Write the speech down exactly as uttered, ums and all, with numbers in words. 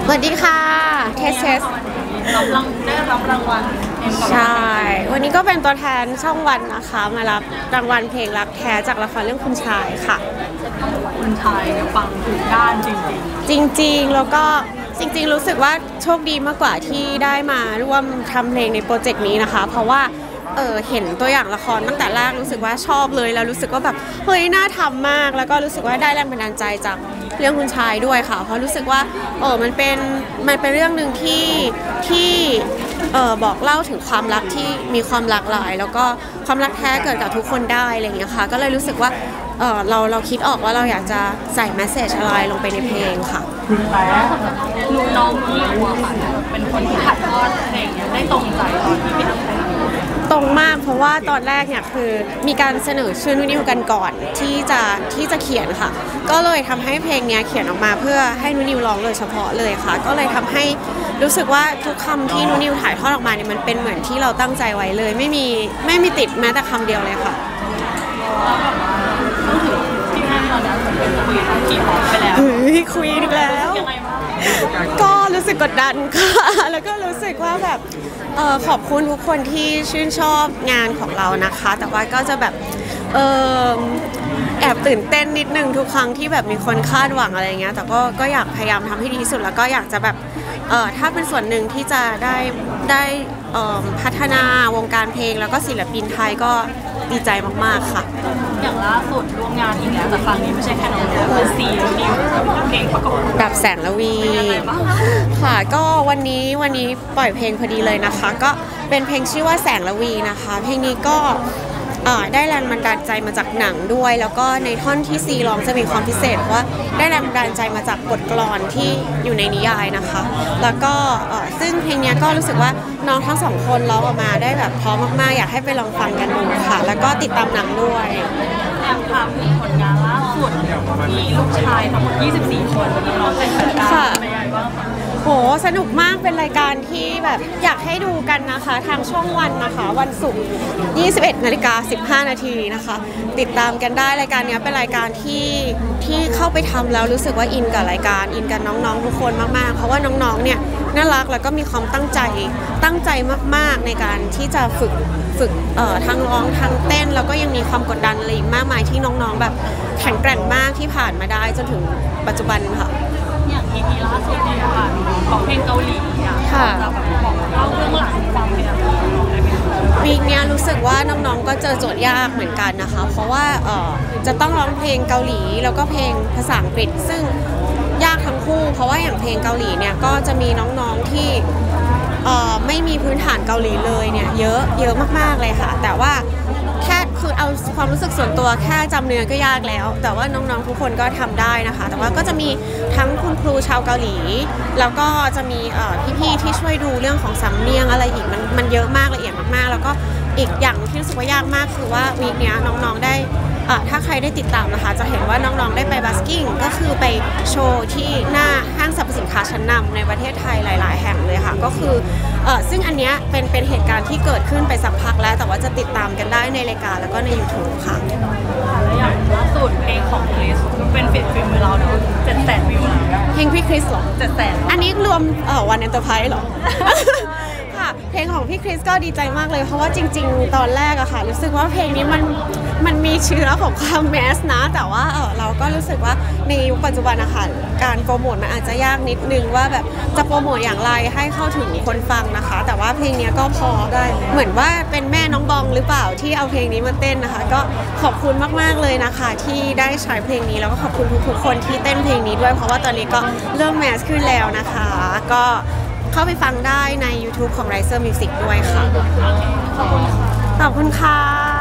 สวัสดีค่ะเทสเทสรับรางได้รับรางวัลใช่วันนี้ก็เป็นตัวแทนช่องวันนะคะมารับรางวัลเพลงรักแท้จากละครเรื่องคุณชายค่ะคุณชายเนี่ยฟังถึงด้านจริงๆจริงๆแล้วก็จริงๆรู้สึกว่าโชคดีมากกว่าที่ได้มาร่วมทำเพลงในโปรเจกต์นี้นะคะเพราะว่าเออเห็นตัวอย่างละครตั้งแต่แรกรู้สึกว่าชอบเลยแล้วรู้สึกว่าแบบเฮ้ยน่าทำมากแล้วก็รู้สึกว่าได้แรงบันดาลใจจากเรื่องคุณชายด้วยค่ะเพราะรู้สึกว่าเออมันเป็นมันเป็นเรื่องหนึ่งที่ที่เออบอกเล่าถึงความรักที่มีความหลากหลายแล้วก็ความรักแท้เกิดกับทุกคนได้อะไรอย่างเงี้ยค่ะก็เลยรู้สึกว่าเออเราเราคิดออกว่าเราอยากจะใส่แมสเซจอะไรลงไปในเพลงค่ะลูกน้องลูกวัวค่ะเป็นคนที่ถ่ายทอดเพลงได้ตรงใจตอนที่พี่ทำเพลงตรงมากเพราะว่าตอนแรกเนี่ยคือมีการเสนอชื่อนุนิวกันก่อนที่จะที่จะเขียนค่ะก็เลยทำให้เพลงนี้เขียนออกมาเพื่อให้นุนิวร้องโดยเฉพาะเลยค่ะก็เลยทำให้รู้สึกว่าทุกคำที่นุนิวถ่ายทอดออกมาเนี่ยมันเป็นเหมือนที่เราตั้งใจไว้เลยไม่มีไม่มีติดแม้แต่คำเดียวเลยค่ะต้องถือที่ให้ตอนนั้นเหมือนเป็นคุยทั้งกี่พอไปแล้วคุยอีกแล้วก็รู้สึกกดดันค่ะแล้วก็รู้สึกว่าแบบเออขอบคุณทุกคนที่ชื่นชอบงานของเรานะคะแต่ว่าก็จะแบบเออแอบตื่นเต้นนิดนึงทุกครั้งที่แบบมีคนคาดหวังอะไรเงี้ยแต่ก็ก็อยากพยายามทำให้ดีที่สุดแล้วก็อยากจะแบบเออถ้าเป็นส่วนหนึ่งที่จะได้ได้พัฒนาวงการเพลงแล้วก็ศิลปินไทยก็ดีใจมากๆค่ะอย่างล่าสุดร่วมงานอีกแล้วแต่ครั้งนี้ไม่ใช่แค่น้องเป็นซีนิวเพลงประกอบแบบแสงละวีค่ะก็วันนี้วันนี้ปล่อยเพลงพอดีเลยนะคะก็เป็นเพลงชื่อว่าแสงละวีนะคะเพลงนี้ก็ได้แรงบันดาลใจมาจากหนังด้วยแล้วก็ในท่อนที่ซีร้องจะมีความพิเศษว่าได้แรงบันดาลใจมาจากบทกลอนที่อยู่ในนิยายนะคะแล้วก็ซึ่งเพลงนี้ก็รู้สึกว่าน้องทั้งสองคนร้องออกมาได้แบบพร้อมมากๆอยากให้ไปลองฟังกันดูค่ะแล้วก็ติดตามหนังด้วยแอบถามถึงผลงานล่าสุดมีลูกชายทั้งหมดยี่สิบสี่คนน้องเป็นใครบ้างโหสนุกมากเป็นรายการที่แบบอยากให้ดูกันนะคะทางช่องวันนะคะวันศุกร์ยี่สิบเอ็ดนาฬิกาสิบห้านาทีนะคะติดตามกันได้รายการนี้เป็นรายการที่ที่เข้าไปทำแล้วรู้สึกว่าอินกับรายการอินกับน้องๆทุกคนมากๆเพราะว่าน้องๆเนี่ยน่ารักแล้วก็มีความตั้งใจตั้งใจมากๆในการที่จะฝึกฝึกเอ่อทั้งร้องทั้งเต้นแล้วก็ยังมีความกดดันอะไรอีกมากมายที่น้องๆแบบแข็งแกร่งมากที่ผ่านมาได้จนถึงปัจจุบันค่ะอย่างอีพีล่าสุดเนี่ยค่ะของเพลงเกาหลีอ่ะจะแบบบอกเล่าเรื่องหลังความเป็นอะไรได้ไหมวีคนี้รู้สึกว่าน้องๆก็เจอโจทย์ยากเหมือนกันนะคะเพราะว่าเอ่อจะต้องร้องเพลงเกาหลีแล้วก็เพลงภาษาอังกฤษซึ่งยากทั้งคู่เพราะว่าอย่างเพลงเกาหลีเนี่ยก็จะมีน้องๆที่เอ่อไม่มีพื้นฐานเกาหลีเลยเนี่ยเยอะเยอะมากๆเลยค่ะแต่ว่าแค่คือเอาความรู้สึกส่วนตัวแค่จำเนื้อก็ยากแล้วแต่ว่าน้องๆทุกคนก็ทำได้นะคะแต่ว่าก็จะมีทั้งคุณครูชาวเกาหลีแล้วก็จะมีพี่ๆที่ช่วยดูเรื่องของสำเนียงอะไรอีกมันมันเยอะมากละเอียดมากๆแล้วก็อีกอย่างที่รู้สึกว่ายากมากคือว่าวีคนี้น้องๆได้ถ้าใครได้ติดตามนะคะจะเห็นว่าน้องๆได้ไปบัสกิ้งก็คือไปโชว์ที่หน้าห้างสรรพสินค้าชั้นนำในประเทศไทยหลายๆแห่งเลยค่ะก็คือซึ่งอันนี้เป็นเป็นเหตุการณ์ที่เกิดขึ้นไปสักพักแล้วแต่ว่าจะติดตามกันได้ในรายการแล้วก็ใน ยูทูบ ค่ะและอย่างล่าสุดเพลงของคริสเป็นฟิตฟิล์มเราเนาะเจ็ดแสนวิวแล้วเพลงพี่คริสเหรอเจ็ดแสนอันนี้รวมวันเอ็นเตอร์ไพรส์เหรอค่ะเพลงของพี่คริสก็ดีใจมากเลยเพราะว่าจริงๆตอนแรกอะค่ะรู้สึกว่าเพลงนี้มันมันมีเชื้อของความแมสนะแต่ว่าเออเราก็รู้สึกว่าในยุคปัจจุบันอะค่ะการโปรโมทมันอาจจะยากนิดนึงว่าแบบจะโปรโมทอย่างไรให้เข้าถึงคนฟังนะคะแต่ว่าเพลงนี้ก็พอได้เหมือนว่าเป็นแม่น้องบองหรือเปล่าที่เอาเพลงนี้มาเต้นนะคะก็ขอบคุณมากๆเลยนะคะที่ได้ใช้เพลงนี้แล้วก็ขอบคุณทุกๆคนที่เต้นเพลงนี้ด้วยเพราะว่าตอนนี้ก็เริ่มแมสขึ้นแล้วนะคะก็เข้าไปฟังได้ใน ยูทูบ ของ Riser Music ด้วยค่ะขอบคุณค่ะ